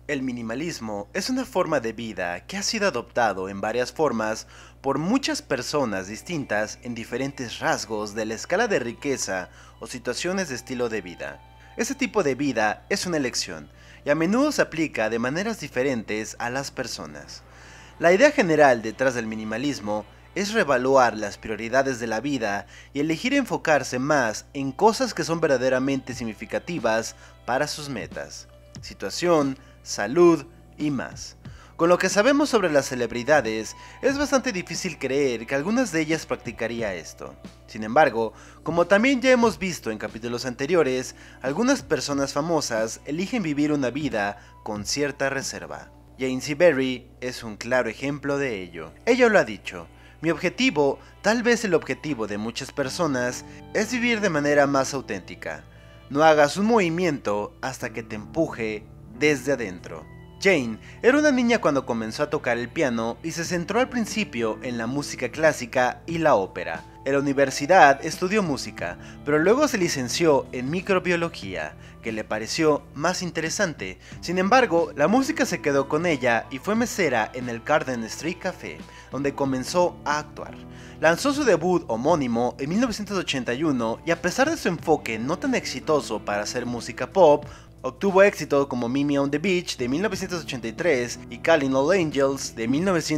El minimalismo es una forma de vida que ha sido adoptado en varias formas por muchas personas distintas en diferentes rasgos de la escala de riqueza o situaciones de estilo de vida. Este tipo de vida es una elección y a menudo se aplica de maneras diferentes a las personas. La idea general detrás del minimalismo es reevaluar las prioridades de la vida y elegir enfocarse más en cosas que son verdaderamente significativas para sus metas, situación, salud y más. Con lo que sabemos sobre las celebridades, es bastante difícil creer que algunas de ellas practicaría esto. Sin embargo, como también ya hemos visto en capítulos anteriores, algunas personas famosas eligen vivir una vida con cierta reserva. Jane C. Berry es un claro ejemplo de ello. Ella lo ha dicho: mi objetivo, tal vez el objetivo de muchas personas, es vivir de manera más auténtica. No hagas un movimiento hasta que te empuje desde adentro. Jane era una niña cuando comenzó a tocar el piano y se centró al principio en la música clásica y la ópera. En la universidad estudió música, pero luego se licenció en microbiología, que le pareció más interesante. Sin embargo, la música se quedó con ella y fue mesera en el Garden Street Café, donde comenzó a actuar. Lanzó su debut homónimo en 1981 y a pesar de su enfoque no tan exitoso para hacer música pop, obtuvo éxito como Mimi on the Beach de 1983 y Calling All Angels de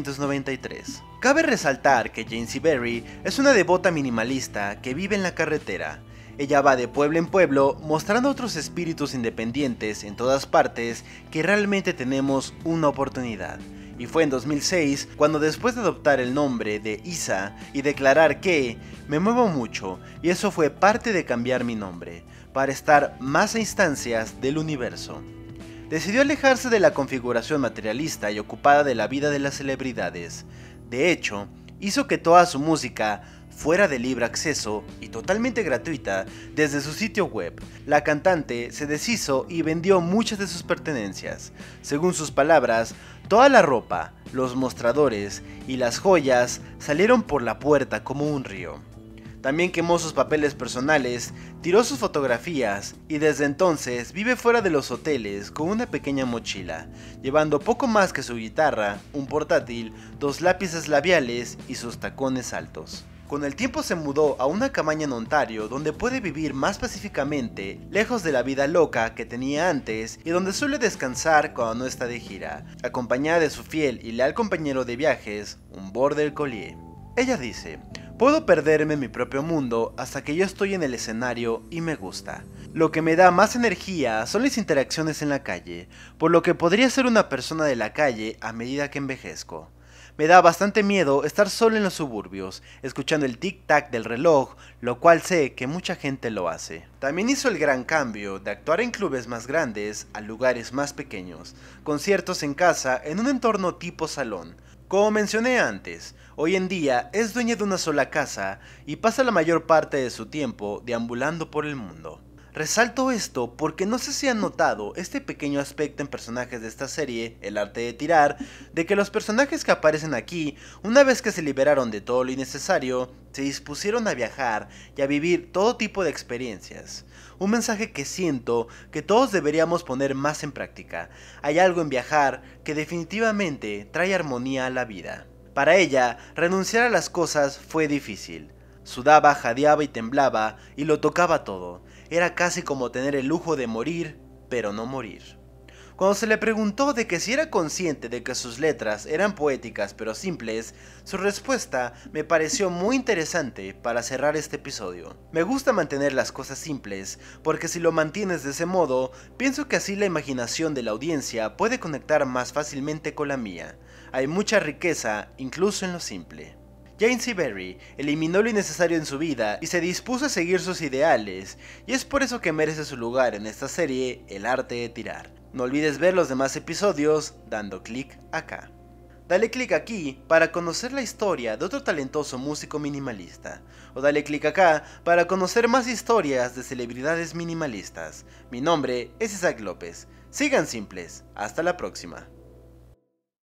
1993. Cabe resaltar que Jane C. Berry es una devota minimalista que vive en la carretera. Ella va de pueblo en pueblo mostrando a otros espíritus independientes en todas partes que realmente tenemos una oportunidad. Y fue en 2006 cuando, después de adoptar el nombre de Isa y declarar que me muevo mucho y eso fue parte de cambiar mi nombre para estar más a instancias del universo, decidió alejarse de la configuración materialista y ocupada de la vida de las celebridades. De hecho, hizo que toda su música fuera de libre acceso y totalmente gratuita desde su sitio web. La cantante se deshizo y vendió muchas de sus pertenencias. Según sus palabras, toda la ropa, los mostradores y las joyas salieron por la puerta como un río. También quemó sus papeles personales, tiró sus fotografías y desde entonces vive fuera de los hoteles con una pequeña mochila, llevando poco más que su guitarra, un portátil, 2 lápices labiales y sus tacones altos. Con el tiempo se mudó a una cabaña en Ontario donde puede vivir más pacíficamente, lejos de la vida loca que tenía antes y donde suele descansar cuando no está de gira, acompañada de su fiel y leal compañero de viajes, un border collie. Ella dice: puedo perderme en mi propio mundo hasta que yo estoy en el escenario y me gusta. Lo que me da más energía son las interacciones en la calle, por lo que podría ser una persona de la calle a medida que envejezco. Me da bastante miedo estar solo en los suburbios, escuchando el tic-tac del reloj, lo cual sé que mucha gente lo hace. También hizo el gran cambio de actuar en clubes más grandes a lugares más pequeños, conciertos en casa en un entorno tipo salón. Como mencioné antes, hoy en día es dueña de una sola casa y pasa la mayor parte de su tiempo deambulando por el mundo. Resalto esto porque no sé si han notado este pequeño aspecto en personajes de esta serie, El arte de tirar, de que los personajes que aparecen aquí, una vez que se liberaron de todo lo innecesario, se dispusieron a viajar y a vivir todo tipo de experiencias. Un mensaje que siento que todos deberíamos poner más en práctica. Hay algo en viajar que definitivamente trae armonía a la vida. Para ella, renunciar a las cosas fue difícil. Sudaba, jadeaba y temblaba y lo tocaba todo. Era casi como tener el lujo de morir, pero no morir. Cuando se le preguntó de que si era consciente de que sus letras eran poéticas pero simples, su respuesta me pareció muy interesante para cerrar este episodio. Me gusta mantener las cosas simples, porque si lo mantienes de ese modo, pienso que así la imaginación de la audiencia puede conectar más fácilmente con la mía. Hay mucha riqueza incluso en lo simple. Jane C. Berry eliminó lo innecesario en su vida y se dispuso a seguir sus ideales, y es por eso que merece su lugar en esta serie, El arte de tirar. No olvides ver los demás episodios dando clic acá. Dale clic aquí para conocer la historia de otro talentoso músico minimalista, o dale clic acá para conocer más historias de celebridades minimalistas. Mi nombre es Isaac López. Sigan simples, hasta la próxima.